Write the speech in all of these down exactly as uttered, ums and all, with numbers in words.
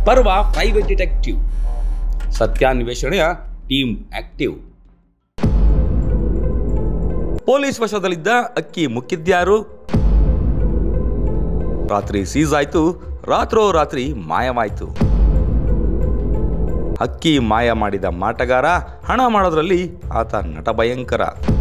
ಪರ್ವ private detective, ಸತ್ಯಾನ್ವೇಷಣೆಯ team active. Police ವಶದಲ್ಲಿದ್ದ ಅಕ್ಕಿ ಮುಕ್ಕಿದ್ಯಾರು? ರಾತ್ರಿ ಸೀಸ್ ಆಯ್ತು, ರಾತ್ರೋ ರಾತ್ರಿ ಮಾಯವಾಯ್ತು. ಅಕ್ಕಿ ಮಾಯ ಮಾಡಿದ ಮಾಟಗಾರ, ಹಣ ಮಾಡೋದ್ರಲ್ಲಿ ಆತ ನಟ ಭಯಂಕರ.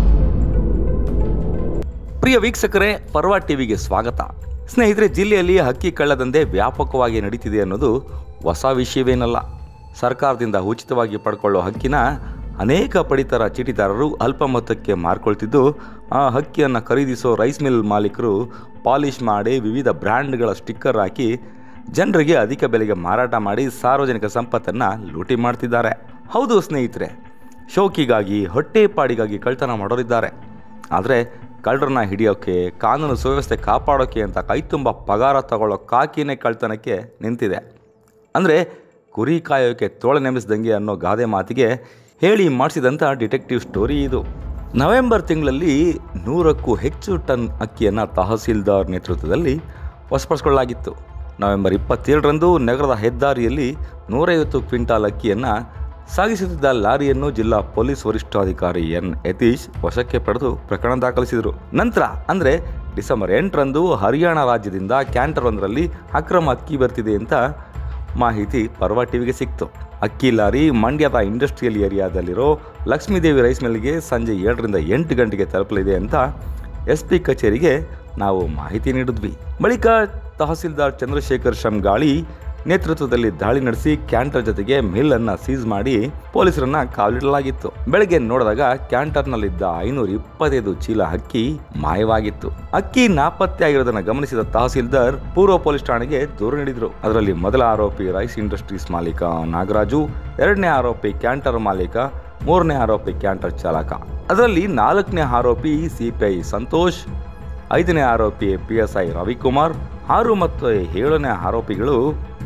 ಪ್ರಿಯ ವೀಕ್ಷಕರೇ, ಪರ್ವ ಟಿವಿಗೆ ಸ್ವಾಗತ. ಸ್ನೇಹಿತರೆ, ಜಿಲ್ಲೆಯಲ್ಲಿ ಹಕ್ಕಿ ಕಳ್ಳದಂಧೆ ವ್ಯಾಪಕವಾಗಿ ನಡೀತಿದೆ ಅನ್ನೋದು ಹೊಸ ವಿಷಯವೇನಲ್ಲ. ಸರ್ಕಾರದಿಂದ ಉಚಿತವಾಗಿ ಪಡ್ಕೊಳ್ಳೋ ಹಕ್ಕಿನ ಅನೇಕ ಪಡಿತರ ಚೀಟಿದಾರರು ಅಲ್ಪ ಮೊತ್ತಕ್ಕೆ ಮಾರ್ಕೊಳ್ತಿದ್ದು, ಆ ಹಕ್ಕಿಯನ್ನು ಖರೀದಿಸೋ ರೈಸ್ ಮಿಲ್ ಮಾಲೀಕರು ಪಾಲಿಷ್ ಮಾಡಿ ವಿವಿಧ ಬ್ರ್ಯಾಂಡ್ಗಳ ಸ್ಟಿಕ್ಕರ್ ಹಾಕಿ ಜನರಿಗೆ ಅಧಿಕ ಬೆಲೆಗೆ ಮಾರಾಟ ಮಾಡಿ ಸಾರ್ವಜನಿಕ ಸಂಪತ್ತನ್ನು ಲೂಟಿ ಮಾಡ್ತಿದ್ದಾರೆ. ಹೌದು ಸ್ನೇಹಿತರೆ, ಶೋಕಿಗಾಗಿ ಹೊಟ್ಟೆಪಾಡಿಗಾಗಿ ಕಳ್ತನ ಮಾಡೋರಿದ್ದಾರೆ. ಆದರೆ ಕಳ್ಳರನ್ನ ಹಿಡಿಯೋಕ್ಕೆ, ಕಾನೂನು ಸುವ್ಯವಸ್ಥೆ ಕಾಪಾಡೋಕ್ಕೆ ಅಂತ ಕೈತುಂಬ ಪಗಾರ ತಗೊಳ್ಳೋ ಕಾಕಿನೇ ಕಳ್ತನಕ್ಕೆ ನಿಂತಿದೆ. ಅಂದರೆ ಕುರಿ ಕಾಯೋಕ್ಕೆ ತೋಳ ನೆಮಿಸಿದಂಗೆ ಅನ್ನೋ ಗಾದೆ ಮಾತಿಗೆ ಹೇಳಿ ಮಾಡಿಸಿದಂಥ ಡಿಟೆಕ್ಟಿವ್ ಸ್ಟೋರಿ ಇದು. ನವೆಂಬರ್ ತಿಂಗಳಲ್ಲಿ ನೂರಕ್ಕೂ ಹೆಚ್ಚು ಟನ್ ಅಕ್ಕಿಯನ್ನು ತಹಸೀಲ್ದಾರ್ ನೇತೃತ್ವದಲ್ಲಿ ವಶಪಡಿಸಿಕೊಳ್ಳಲಾಗಿತ್ತು. ನವೆಂಬರ್ ಇಪ್ಪತ್ತೇಳರಂದು ನಗರದ ಹೆದ್ದಾರಿಯಲ್ಲಿ ನೂರೈವತ್ತು ಕ್ವಿಂಟಾಲ್ ಅಕ್ಕಿಯನ್ನು ಸಾಗಿಸುತ್ತಿದ್ದ ಲಾರಿಯನ್ನು ಜಿಲ್ಲಾ ಪೊಲೀಸ್ ವರಿಷ್ಠಾಧಿಕಾರಿ ಎನ್ ಯತೀಶ್ ವಶಕ್ಕೆ ಪಡೆದು ಪ್ರಕರಣ ದಾಖಲಿಸಿದರು. ನಂತರ ಅಂದರೆ ಡಿಸೆಂಬರ್ ಎಂಟರಂದು ಹರಿಯಾಣ ರಾಜ್ಯದಿಂದ ಕ್ಯಾಂಟರ್ ಒಂದರಲ್ಲಿ ಅಕ್ರಮ ಅಕ್ಕಿ ಬರ್ತಿದೆ ಅಂತ ಮಾಹಿತಿ ಪರ್ವ ಟಿವಿಗೆ ಸಿಕ್ತು. ಅಕ್ಕಿ ಲಾರಿ ಮಂಡ್ಯದ ಇಂಡಸ್ಟ್ರಿಯಲ್ ಏರಿಯಾದಲ್ಲಿರೋ ಲಕ್ಷ್ಮೀದೇವಿ ರೈಸ್ ಮಿಲ್ಗೆ ಸಂಜೆ ಏಳರಿಂದ ಎಂಟು ಗಂಟೆಗೆ ತಲುಪಲಿದೆ ಅಂತ ಎಸ್ ಪಿ ಕಚೇರಿಗೆ ನಾವು ಮಾಹಿತಿ ನೀಡಿದ್ವಿ. ಬಳಿಕ ತಹಸೀಲ್ದಾರ್ ಚಂದ್ರಶೇಖರ್ ಶಂಗಾಳಿ ನೇತೃತ್ವದಲ್ಲಿ ದಾಳಿ ನಡೆಸಿ ಕ್ಯಾಂಟರ್ ಜೊತೆಗೆ ಮಿಲ್ ಅನ್ನ ಸೀಸ್ ಮಾಡಿ ಪೊಲೀಸರನ್ನ ಕಾವಲಿಡಲಾಗಿತ್ತು. ಬೆಳಗ್ಗೆ ನೋಡಿದಾಗ ಕ್ಯಾಂಟರ್ನಲ್ಲಿದ್ದ ಐನೂರ ಇಪ್ಪತ್ತೈದು ಚೀಲ ಅಕ್ಕಿ ಮಾಯವಾಗಿತ್ತು. ಅಕ್ಕಿ ನಾಪತ್ತೆ ಆಗಿರೋದನ್ನ ಗಮನಿಸಿದ ತಹಸೀಲ್ದಾರ್ ಪೂರ್ವ ಪೊಲೀಸ್ ಠಾಣೆಗೆ ದೂರು ನೀಡಿದ್ರು. ಅದರಲ್ಲಿ ಮೊದಲ ಆರೋಪಿ ರೈಸ್ ಇಂಡಸ್ಟ್ರೀಸ್ ಮಾಲೀಕ ನಾಗರಾಜು, ಎರಡನೇ ಆರೋಪಿ ಕ್ಯಾಂಟರ್ ಮಾಲೀಕ, ಮೂರನೇ ಆರೋಪಿ ಕ್ಯಾಂಟರ್ ಚಾಲಕ. ಅದರಲ್ಲಿ ನಾಲ್ಕನೇ ಆರೋಪಿ ಸಿಪಿಐ ಸಂತೋಷ್, ಐದನೇ ಆರೋಪಿ ಪಿ ಎಸ್ ಐ ರವಿಕುಮಾರ್, ಆರು ಮತ್ತು ಏಳನೇ ಆರೋಪಿಗಳು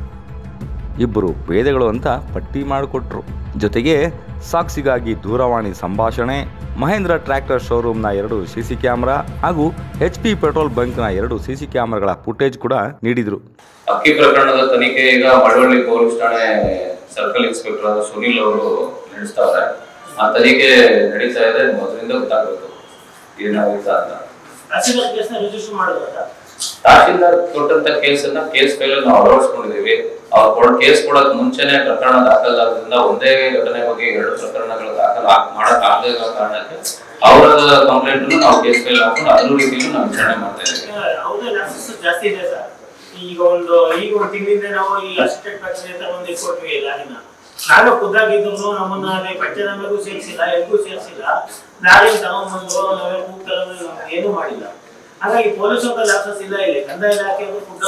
ಇಬ್ಬರು ಪೇದೆಗಳು ಅಂತ ಪಟ್ಟಿ ಮಾಡಿಕೊಟ್ರು. ಜೊತೆಗೆ ಸಾಕ್ಷಿಗಾಗಿ ದೂರವಾಣಿ ಸಂಭಾಷಣೆ, ಮಹೇಂದ್ರ ಟ್ರ್ಯಾಕ್ಟರ್ ಶೋರೂಮ್ನ ಎರಡು ಸಿಸಿ ಕ್ಯಾಮೆರಾ ಹಾಗೂ ಎಚ್ ಪಿ ಪೆಟ್ರೋಲ್ ಬಂಕ್ನ ಎರಡು ಸಿಸಿ ಕ್ಯಾಮೆರಾಗಳ ಫುಟೇಜ್ ಕೂಡ ನೀಡಿದ್ರು. ಅಕ್ಕಿ ಪ್ರಕರಣದ ತನಿಖೆ ಈಗ ಮಳವಳ್ಳಿ ಪೊಲೀಸ್ ಠಾಣೆ ಸರ್ಕಲ್ ಇನ್ಸ್ಪೆಕ್ಟರ್ ಆದ ಸುನಿಲ್ ಅವರು ನಡೆಸ್ತಾರೆ. ಆ ತನಿಖೆ ನಡೀತಾ ಇದೆ. ಮೊದಲಿಂದ ಗೊತ್ತಾಗಬೇಕು ಏನಾಗುತ್ತೆ ಅಂತ. ತಹಸೀಲ್ದಾರ್ ಕೊಟ್ಟಂತ ಕೇಸನ್ನ ಕೇಸ್ ಫೈಲ್ ನಾವು ಅಳವಡಿಸ್ಕೊಂಡಿದೀವಿ. ಅವ್ರು ಕೊಡ ಕೇಸ್ ಕೊಡೋಕ್ ಮುಂಚೆನೆ ಪ್ರಕರಣ ದಾಖಲಾದ್ರಿಂದ ಒಂದೇ ಘಟನೆ ಬಗ್ಗೆ ಎರಡು ಪ್ರಕರಣಗಳು ದಾಖಲು ಮಾಡಕ್ ಆಗದೇ ಇರೋ ಕಾರಣಕ್ಕೆ ಅವರ ಕಂಪ್ಲೇಂಟ್ ನಾವು ಕೇಸ್ ಫೈಲ್ ಹಾಕೊಂಡು ಅದ್ರ ರೀತಿಯಲ್ಲಿ ನಾವು ವಿಚಾರಣೆ ಮಾಡ್ತಾ ಇದ್ದೀವಿ. ಜಾಸ್ತಿ ಇದೆ ಸರ್. ಈಗ ಒಂದು ಈಗ ಒಂದು ತಿಂಗಳಿಂದ ನಾವು ಈ ಅಸಿಸ್ಟೆಂಟ್ ಫ್ಯಾಕ್ಟರಿ ಅಂತ ಒಂದು ಕೊಟ್ವಿ ಲಾರಿನ. ನಾವೇ ಖುದ್ದಾಗಿದ್ರು ನಮ್ಮನ್ನ ಅದೇ ಪಂಚನಾಮೆಗೂ ಸೇರಿಸಿಲ್ಲ, ಎಲ್ಗೂ ಸೇರಿಸಿಲ್ಲ. ಲಾರಿ ತಗೊಂಡ್ಬಂದು ನಾವೇ ಕೂಗ್ತಾರೆ, ಏನೂ ಮಾಡಿಲ್ಲ. ಹಾಗಾಗಿ ಪೊಲೀಸ್ ಲ್ಯಾಪ್ಸಸ್ ಇಲ್ಲ. ಇಲ್ಲಿ ಕಂದಾಯ ಇಲಾಖೆ ಫುಡ್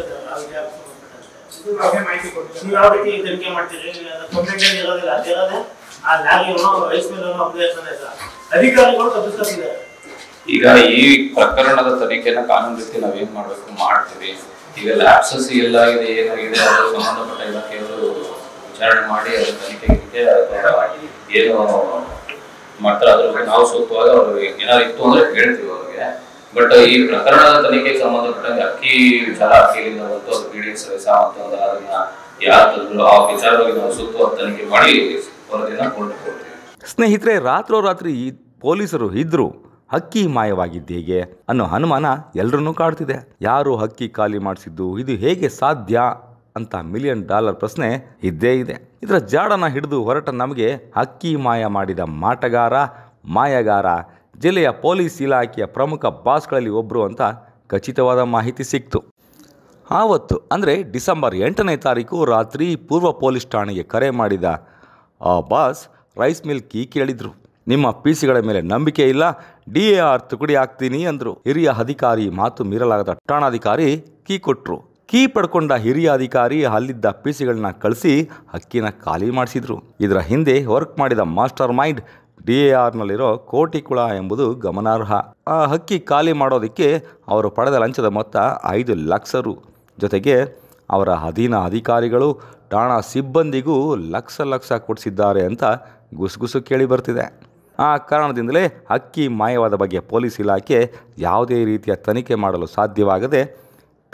ಯಾವ ರೀತಿ ತನಿಖೆ ಮಾಡ್ತೀರಿ? ಕಂಪ್ಲೇಂಟ್ ಇರೋದಿಲ್ಲ, ಅದಿರೋದೇ ಆ ಲಾರಿಯನ್ನು ರೈಸ್ ಮಿಲ್ ಅಧಿಕಾರಿಗಳು ತಪ್ಪಿಸ್ಕೊತಿದ್ದಾರೆ. ಈಗ ಈ ಪ್ರಕರಣದ ತನಿಖೆನ ಕಾನೂನು ರೀತಿ ನಾವೇನ್ ಮಾಡ್ಬೇಕು ಮಾಡ್ತೀವಿ. ಈಗ ಲ್ಯಾಪ್ಸಸ್ ಎಲ್ಲಾಗಿದೆ, ಏನಾಗಿದೆ, ಅದರ ಸಂಬಂಧಪಟ್ಟ ಇಲಾಖೆಯವರು ವಿಚಾರಣೆ ಮಾಡಿ ಅದರ ತನಿಖೆಗೆ ಏನು ಮಾಡ್ತಾರೆ ಅದ್ರ ಬಗ್ಗೆ ನಾವು ಸೂಕ್ತವಾಗಿ ಅವ್ರಿಗೆ ಏನಾದ್ರು ಇತ್ತು ಅಂದ್ರೆ ಹೇಳ್ತೀವಿ ಅವ್ರಿಗೆ. ಬಟ್ ಈ ಪ್ರಕರಣದ ತನಿಖೆಗೆ ಸಂಬಂಧಪಟ್ಟಂಗೆ ಅಕ್ಕಿ ವಿಚಾರ ಅಕ್ಕಿಯಿಂದ ಬಂತು, ಅದು ಪಿ ಡಿ ಎಸ್ ರೈಸ ಅಂತಂದ್ರೆ ಅದನ್ನ ಯಾರು ತಂದ್ರು ಆ ವಿಚಾರವಾಗಿ ನಾವು ಸೂಕ್ತವಾದ ತನಿಖೆ ಮಾಡಿ ವರದಿನ ಕೊಂಡುಕೊಳ್ತೀವಿ. ಸ್ನೇಹಿತರೆ, ರಾತ್ರೋರಾತ್ರಿ ಪೊಲೀಸರು ಇದ್ರು ಹಕ್ಕಿ ಮಾಯವಾಗಿದ್ದು ಹೇಗೆ ಅನ್ನೋ ಅನುಮಾನ ಎಲ್ಲರನ್ನೂ ಕಾಡ್ತಿದೆ. ಯಾರು ಹಕ್ಕಿ ಖಾಲಿ ಮಾಡಿಸಿದ್ದು, ಇದು ಹೇಗೆ ಸಾಧ್ಯ ಅಂತ ಮಿಲಿಯನ್ ಡಾಲರ್ ಪ್ರಶ್ನೆ ಇದ್ದೇ ಇದೆ. ಇದರ ಜಾಡನ ಹಿಡಿದು ಹೊರಟ ನಮಗೆ ಹಕ್ಕಿ ಮಾಯ ಮಾಡಿದ ಮಾಟಗಾರ, ಮಾಯಗಾರ ಜಿಲ್ಲೆಯ ಪೊಲೀಸ್ ಇಲಾಖೆಯ ಪ್ರಮುಖ ಬಾಸ್ಗಳಲ್ಲಿ ಒಬ್ಬರು ಅಂತ ಖಚಿತವಾದ ಮಾಹಿತಿ ಸಿಕ್ತು. ಆವತ್ತು ಅಂದರೆ ಡಿಸೆಂಬರ್ ಎಂಟನೇ ತಾರೀಕು ರಾತ್ರಿ ಪೂರ್ವ ಪೊಲೀಸ್ ಠಾಣೆಗೆ ಕರೆ ಮಾಡಿದ ಆ ಬಾಸ್ ರೈಸ್ ಮಿಲ್ ಕೀ ಕೇಳಿದ್ರು. ನಿಮ್ಮ ಪಿ ಸಿಗಳ ಮೇಲೆ ನಂಬಿಕೆ ಇಲ್ಲ, ಡಿ ಎ ಆರ್ ತುಕಡಿ ಹಾಕ್ತೀನಿ ಅಂದರು. ಹಿರಿಯ ಅಧಿಕಾರಿ ಮಾತು ಮೀರಲಾಗದ ಠಾಣಾಧಿಕಾರಿ ಕೀ ಕೊಟ್ಟರು. ಕೀ ಪಡ್ಕೊಂಡ ಹಿರಿಯ ಅಧಿಕಾರಿ ಅಲ್ಲಿದ್ದ ಪಿ ಸಿಗಳನ್ನ ಕಳಿಸಿ ಹಕ್ಕಿನ ಖಾಲಿ ಮಾಡಿಸಿದ್ರು. ಇದರ ಹಿಂದೆ ವರ್ಕ್ ಮಾಡಿದ ಮಾಸ್ಟರ್ ಮೈಂಡ್ ಡಿ ಎ ಆರ್ನಲ್ಲಿರೋ ಕೋಟಿಕುಳ ಎಂಬುದು ಗಮನಾರ್ಹ. ಆ ಹಕ್ಕಿ ಖಾಲಿ ಮಾಡೋದಕ್ಕೆ ಅವರು ಪಡೆದ ಲಂಚದ ಮೊತ್ತ ಐದು ಲಕ್ಷ ರು. ಜೊತೆಗೆ ಅವರ ಅಧೀನ ಅಧಿಕಾರಿಗಳು, ಠಾಣಾ ಸಿಬ್ಬಂದಿಗೂ ಲಕ್ಷ ಲಕ್ಷ ಕೊಡಿಸಿದ್ದಾರೆ ಅಂತ ಗುಸುಗುಸು ಕೇಳಿ ಬರ್ತಿದೆ. ಆ ಕಾರಣದಿಂದಲೇ ಹಕ್ಕಿ ಮಾಯವಾದ ಬಗ್ಗೆ ಪೊಲೀಸ್ ಇಲಾಖೆ ಯಾವುದೇ ರೀತಿಯ ತನಿಖೆ ಮಾಡಲು ಸಾಧ್ಯವಾಗದೆ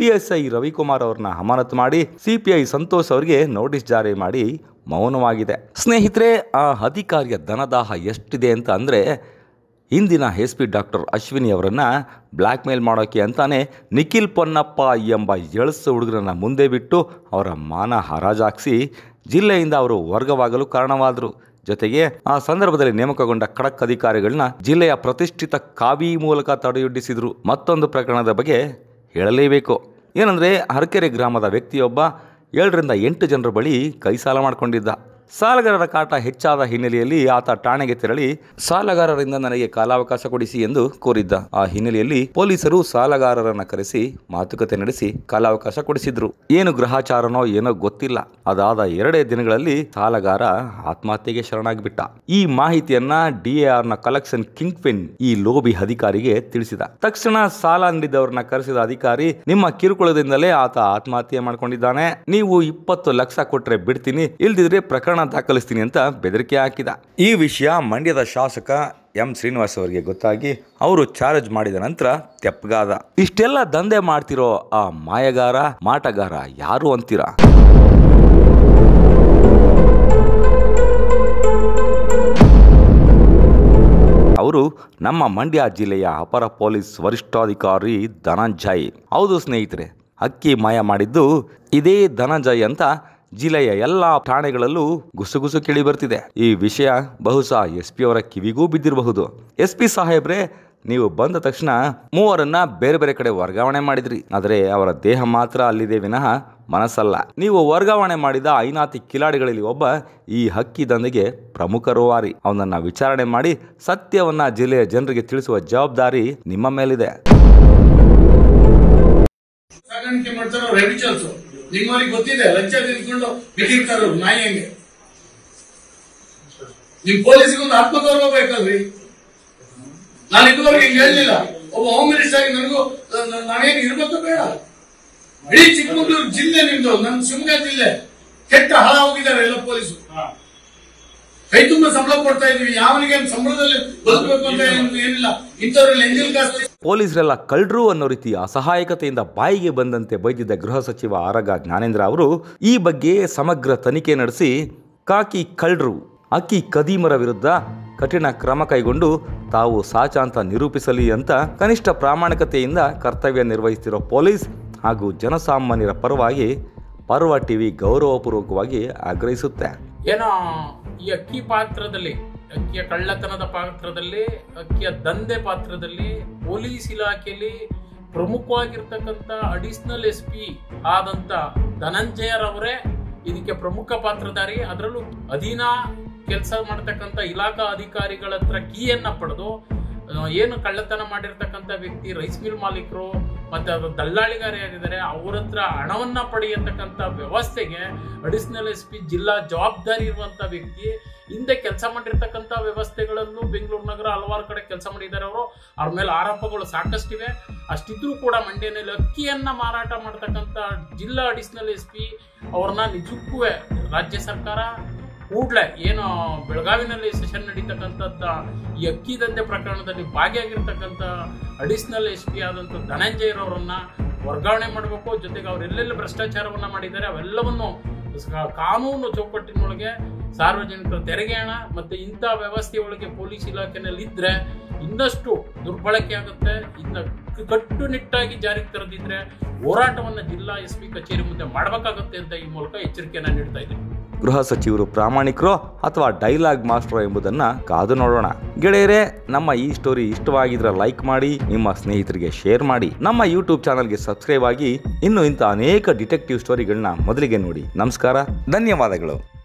ಪಿಎಸ್ಐ ರವಿಕುಮಾರ್ ಅವರನ್ನ ಅಮಾನತು ಮಾಡಿ ಸಿಪಿಐ ಸಂತೋಷ್ ಅವರಿಗೆ ನೋಟಿಸ್ ಜಾರಿ ಮಾಡಿ ಮೌನವಾಗಿದೆ. ಸ್ನೇಹಿತರೆ, ಆ ಅಧಿಕಾರಿಯ ಧನದಾಹ ಎಷ್ಟಿದೆ ಅಂತ ಅಂದರೆ, ಇಂದಿನ ಎಸ್ ಪಿ ಡಾಕ್ಟರ್ ಅಶ್ವಿನಿ ಅವರನ್ನು ಬ್ಲ್ಯಾಕ್ ಮೇಲ್ ಮಾಡೋಕ್ಕೆ ಅಂತಾನೆ ನಿಖಿಲ್ ಪೊನ್ನಪ್ಪ ಎಂಬ ಎಳಸು ಹುಡುಗರನ್ನ ಮುಂದೆ ಬಿಟ್ಟು ಅವರ ಮಾನ ಹರಾಜಾಗಿಸಿ ಜಿಲ್ಲೆಯಿಂದ ಅವರು ವರ್ಗವಾಗಲು ಕಾರಣವಾದರು. ಜೊತೆಗೆ ಆ ಸಂದರ್ಭದಲ್ಲಿ ನೇಮಕಗೊಂಡ ಖಡಕ್ ಅಧಿಕಾರಿಗಳನ್ನ ಜಿಲ್ಲೆಯ ಪ್ರತಿಷ್ಠಿತ ಕಾವಿ ಮೂಲಕ ತಡೆಯೊಡ್ಡಿಸಿದ್ರು. ಮತ್ತೊಂದು ಪ್ರಕರಣದ ಬಗ್ಗೆ ಹೇಳಲೇಬೇಕು. ಏನಂದರೆ, ಹರಕೆರೆ ಗ್ರಾಮದ ವ್ಯಕ್ತಿಯೊಬ್ಬ ಏಳರಿಂದ ಎಂಟು ಜನರ ಬಳಿ ಕೈ ಸಾಲ ಮಾಡಿಕೊಂಡಿದ್ದ. ಸಾಲಗಾರರ ಕಾಟ ಹೆಚ್ಚಾದ ಹಿನ್ನೆಲೆಯಲ್ಲಿ ಆತ ಠಾಣೆಗೆ ತೆರಳಿ ಸಾಲಗಾರರಿಂದ ನನಗೆ ಕಾಲಾವಕಾಶ ಕೊಡಿಸಿ ಎಂದು ಕೋರಿದ್ದ. ಆ ಹಿನ್ನೆಲೆಯಲ್ಲಿ ಪೊಲೀಸರು ಸಾಲಗಾರರನ್ನ ಕರೆಸಿ ಮಾತುಕತೆ ನಡೆಸಿ ಕಾಲಾವಕಾಶ ಕೊಡಿಸಿದ್ರು. ಏನು ಗ್ರಹಚಾರನೋ ಏನೋ ಗೊತ್ತಿಲ್ಲ. ಅದಾದ ಎರಡೇ ದಿನಗಳಲ್ಲಿ ಸಾಲಗಾರ ಆತ್ಮಹತ್ಯೆಗೆ ಶರಣಾಗಿಬಿಟ್ಟ. ಈ ಮಾಹಿತಿಯನ್ನ ಡಿಎಆರ್ ನ ಕಲೆಕ್ಷನ್ ಕಿಂಗ್ ಪಿನ್ ಈ ಲೋಬಿ ಅಧಿಕಾರಿಗೆ ತಿಳಿಸಿದ. ತಕ್ಷಣ ಸಾಲ ನೀಡಿದವರನ್ನ ಕರೆಸಿದ ಅಧಿಕಾರಿ, ನಿಮ್ಮ ಕಿರುಕುಳದಿಂದಲೇ ಆತ ಆತ್ಮಹತ್ಯೆ ಮಾಡ್ಕೊಂಡಿದ್ದಾನೆ, ನೀವು ಇಪ್ಪತ್ತು ಲಕ್ಷ ಕೊಟ್ರೆ ಬಿಡ್ತೀನಿ, ಇಲ್ದಿದ್ರೆ ಪ್ರಕರಣ ದಾಖಲಿಸ್ತೀನಿ ಅಂತ ಬೆದರಿಕೆ ಹಾಕಿದ. ಈ ವಿಷಯ ಮಂಡ್ಯದ ಶಾಸಕ ಎಂ ಶ್ರೀನಿವಾಸ್ ಅವರಿಗೆ ಗೊತ್ತಾಗಿ ಅವರು ಚಾರ್ಜ್ ಮಾಡಿದ ನಂತರ ತೆಪ್ಪಗಾದ. ಇಷ್ಟೆಲ್ಲ ದಂಧೆ ಮಾಡ್ತಿರೋ ಆ ಮಾಯಗಾರ ಮಾಟಗಾರ ಯಾರು ಅಂತೀರಾ? ಅವರು ನಮ್ಮ ಮಂಡ್ಯ ಜಿಲ್ಲೆಯ ಅಪರ ಪೊಲೀಸ್ ವರಿಷ್ಠಾಧಿಕಾರಿ ಧನಂಜಯ್. ಹೌದು ಸ್ನೇಹಿತರೆ, ಅಕ್ಕಿ ಮಾಯ ಮಾಡಿದ್ದು ಇದೇ ಧನಂಜಯ್ ಅಂತ ಜಿಲ್ಲೆಯ ಎಲ್ಲ ಠಾಣೆಗಳಲ್ಲೂ ಗುಸುಗುಸು ಕೇಳಿ ಬರ್ತಿದೆ. ಈ ವಿಷಯ ಬಹುಶಃ ಎಸ್ ಪಿ ಅವರ ಕಿವಿಗೂ ಬಿದ್ದಿರಬಹುದು. ಎಸ್ ಪಿ ಸಾಹೇಬ್ರೆ, ನೀವು ಬಂದ ತಕ್ಷಣ ಮೂವರನ್ನ ಬೇರೆ ಬೇರೆ ಕಡೆ ವರ್ಗಾವಣೆ ಮಾಡಿದ್ರಿ. ಆದರೆ ಅವರ ದೇಹ ಮಾತ್ರ ಅಲ್ಲಿದೆ ವಿನಃ ಮನಸ್ಸಲ್ಲ. ನೀವು ವರ್ಗಾವಣೆ ಮಾಡಿದ ಐನಾತಿ ಕಿಲಾಡಿಗಳಲ್ಲಿ ಒಬ್ಬ ಈ ಹಕ್ಕಿ ದಂಧೆಗೆ ಪ್ರಮುಖ ರೂವಾರಿ. ಅವನನ್ನ ವಿಚಾರಣೆ ಮಾಡಿ ಸತ್ಯವನ್ನ ಜಿಲ್ಲೆಯ ಜನರಿಗೆ ತಿಳಿಸುವ ಜವಾಬ್ದಾರಿ ನಿಮ್ಮ ಮೇಲಿದೆ. ಸಾಗಾಣಿಕೆ ಮಾಡ್ತಾರೋ ರೆವಿಚರ್ಸ್ ನಿಮ್ಮವರಿಗೆ ಗೊತ್ತಿದೆ. ಲಂಚ ತಿಳ್ಕೊಂಡು ಬಿಟ್ಟಿರ್ತಾರ ನಾಯಿ ಹಂಗೆ. ನಿಮ್ ಪೊಲೀಸ್ಗೆ ಒಂದು ಆತ್ಮಗೌರವ ಬೇಕಲ್ರಿ. ನಾನು ಇದುವರೆಗೆ ಹಿಂಗೆ ಹೇಳಲಿಲ್ಲ. ಒಬ್ಬ ಹೋಮ್ ಮಿನಿಸ್ಟರ್ ಆಗಿ ನನಗೂ ನಾವೇನು ಇರ್ಬೇಕು ಬೇಡ. ಇಡೀ ಚಿಕ್ಕಮಗಳೂರು ಜಿಲ್ಲೆ ನಿಮ್ದು, ನನ್ನ ಶಿವಮೊಗ್ಗ ಜಿಲ್ಲೆ ಕೆಟ್ಟ ಹಾಳ ಹೋಗಿದ್ದಾರೆ ಎಲ್ಲ ಪೊಲೀಸರು. ಕೈ ತುಂಬ ಸಂಬಳ ಕೊಡ್ತಾ ಇದೀವಿ. ಯಾವನಿಗೆ ಸಂಬಳದಲ್ಲಿ ಬದುಕಬೇಕು ಅಂತ ಏನಿಲ್ಲ. ಇಂಥವ್ರಲ್ಲಿ ಎಂಜಿಲ್ ಕಾಸ್ತಿ ಪೊಲೀಸರೆಲ್ಲ ಕಳ್ಳರು ಅನ್ನೋ ರೀತಿ ಅಸಹಾಯಕತೆಯಿಂದ ಬಾಯಿಗೆ ಬಂದಂತೆ ಬೈದಿದ್ದ ಗೃಹ ಸಚಿವ ಆರಗ ಜ್ಞಾನೇಂದ್ರ ಅವರು ಈ ಬಗ್ಗೆ ಸಮಗ್ರ ತನಿಖೆ ನಡೆಸಿ ಕಾಕಿ ಕಳ್ಳರು, ಅಕ್ಕಿ ಕದೀಮರ ವಿರುದ್ಧ ಕಠಿಣ ಕ್ರಮ ಕೈಗೊಂಡು ತಾವು ಸಾಚ ಅಂತ ನಿರೂಪಿಸಲಿ ಅಂತ ಕನಿಷ್ಠ ಪ್ರಾಮಾಣಿಕತೆಯಿಂದ ಕರ್ತವ್ಯ ನಿರ್ವಹಿಸುತ್ತಿರೋ ಪೊಲೀಸ್ ಹಾಗೂ ಜನಸಾಮಾನ್ಯರ ಪರವಾಗಿ ಪರ್ವ ಟಿವಿ ಗೌರವಪೂರ್ವಕವಾಗಿ ಆಗ್ರಹಿಸುತ್ತೆ. ಏನೋ ಈ ಅಕ್ಕಿ ಪಾತ್ರದಲ್ಲಿ, ಅಕ್ಕಿಯ ಕಳ್ಳತನದ ಪಾತ್ರದಲ್ಲಿ, ಅಕ್ಕಿಯ ದಂಧೆ ಪಾತ್ರದಲ್ಲಿ ಪೊಲೀಸ್ ಇಲಾಖೆಯಲ್ಲಿ ಪ್ರಮುಖವಾಗಿರ್ತಕ್ಕಂಥ ಅಡಿಷನಲ್ ಎಸ್ ಪಿ ಆದಂತ ಧನಂಜಯರವರೇ ಇದಕ್ಕೆ ಪ್ರಮುಖ ಪಾತ್ರಧಾರಿ. ಅದರಲ್ಲೂ ಅಧೀನ ಕೆಲಸ ಮಾಡತಕ್ಕಂಥ ಇಲಾಖಾ ಅಧಿಕಾರಿಗಳ ಹತ್ರ ಕೀಯನ್ನ ಪಡೆದು ಏನು ಕಳ್ಳತನ ಮಾಡಿರ್ತಕ್ಕಂಥ ವ್ಯಕ್ತಿ ರೈಸ್ ಮಿಲ್ ಮಾಲೀಕರು ಮತ್ತೆ ಅದು ದಲ್ಲಾಳಿಗಾರ ಯಾರಿದ್ದಾರೆ ಅವ್ರ ಹತ್ರ ಹಣವನ್ನ ಪಡೆಯತಕ್ಕಂಥ ವ್ಯವಸ್ಥೆಗೆ ಅಡಿಷನಲ್ ಎಸ್ ಪಿ ಜಿಲ್ಲಾ ಜವಾಬ್ದಾರಿ ಇರುವಂತ ವ್ಯಕ್ತಿ. ಹಿಂದೆ ಕೆಲಸ ಮಾಡಿರ್ತಕ್ಕಂಥ ವ್ಯವಸ್ಥೆಗಳಲ್ಲೂ ಬೆಂಗಳೂರು ನಗರ ಹಲವಾರು ಕಡೆ ಕೆಲಸ ಮಾಡಿದ್ದಾರೆ ಅವರು. ಅವ್ರ ಮೇಲೆ ಆರೋಪಗಳು ಸಾಕಷ್ಟಿವೆ. ಅಷ್ಟಿದ್ರೂ ಕೂಡ ಮಂಡ್ಯನಲ್ಲಿ ಅಕ್ಕಿಯನ್ನ ಮಾರಾಟ ಮಾಡ್ತಕ್ಕಂಥ ಜಿಲ್ಲಾ ಅಡಿಷನಲ್ ಎಸ್ ಪಿ ಅವ್ರನ್ನ ನಿಜಕ್ಕೂ ರಾಜ್ಯ ಸರ್ಕಾರ ಕೂಡಲೇ ಏನು ಬೆಳಗಾವಿನಲ್ಲಿ ಸೆಷನ್ ನಡೀತಕ್ಕಂಥದ್ದ ಈ ಅಕ್ಕಿ ದಂಧೆ ಪ್ರಕರಣದಲ್ಲಿ ಭಾಗಿಯಾಗಿರ್ತಕ್ಕಂಥ ಅಡಿಷನಲ್ ಎಸ್ ಪಿ ಆದಂಥ ಧನಂಜಯರವರನ್ನ ವರ್ಗಾವಣೆ ಮಾಡಬೇಕು. ಜೊತೆಗೆ ಅವರೆಲ್ಲೆಲ್ಲ ಭ್ರಷ್ಟಾಚಾರವನ್ನ ಮಾಡಿದ್ದಾರೆ ಅವೆಲ್ಲವನ್ನು ಕಾನೂನು ಚೌಕಟ್ಟಿನೊಳಗೆ ಸಾರ್ವಜನಿಕರ ತೆರಿಗೆ ಹಣ ಮತ್ತೆ ಇಂಥ ವ್ಯವಸ್ಥೆಯೊಳಗೆ ಪೊಲೀಸ್ ಇಲಾಖೆನಲ್ಲಿ ಇದ್ರೆ ಇನ್ನಷ್ಟು ದುರ್ಬಳಕೆ ಆಗುತ್ತೆ. ಇನ್ನ ಕಟ್ಟುನಿಟ್ಟಾಗಿ ಜಾರಿಗೆ ತರದಿದ್ರೆ ಹೋರಾಟವನ್ನ ಜಿಲ್ಲಾ ಎಸ್ ಪಿ ಕಚೇರಿ ಮುಂದೆ ಮಾಡಬೇಕಾಗುತ್ತೆ ಅಂತ ಈ ಮೂಲಕ ಎಚ್ಚರಿಕೆಯನ್ನ ನೀಡ್ತಾ ಇದ್ದೀನಿ. ಗೃಹ ಸಚಿವರು ಪ್ರಾಮಾಣಿಕರೋ ಅಥವಾ ಡೈಲಾಗ್ ಮಾಸ್ಟರೋ ಎಂಬುದನ್ನು ಕಾದು ನೋಡೋಣ. ಗೆಳೆಯರೇ, ನಮ್ಮ ಈ ಸ್ಟೋರಿ ಇಷ್ಟವಾಗಿದ್ರೆ ಲೈಕ್ ಮಾಡಿ, ನಿಮ್ಮ ಸ್ನೇಹಿತರಿಗೆ ಶೇರ್ ಮಾಡಿ, ನಮ್ಮ ಯೂಟ್ಯೂಬ್ ಚಾನಲ್ಗೆ ಸಬ್ಸ್ಕ್ರೈಬ್ ಆಗಿ ಇನ್ನು ಇಂಥ ಅನೇಕ ಡಿಟೆಕ್ಟಿವ್ ಸ್ಟೋರಿಗಳನ್ನ ಮೊದಲಿಗೆ ನೋಡಿ. ನಮಸ್ಕಾರ, ಧನ್ಯವಾದಗಳು.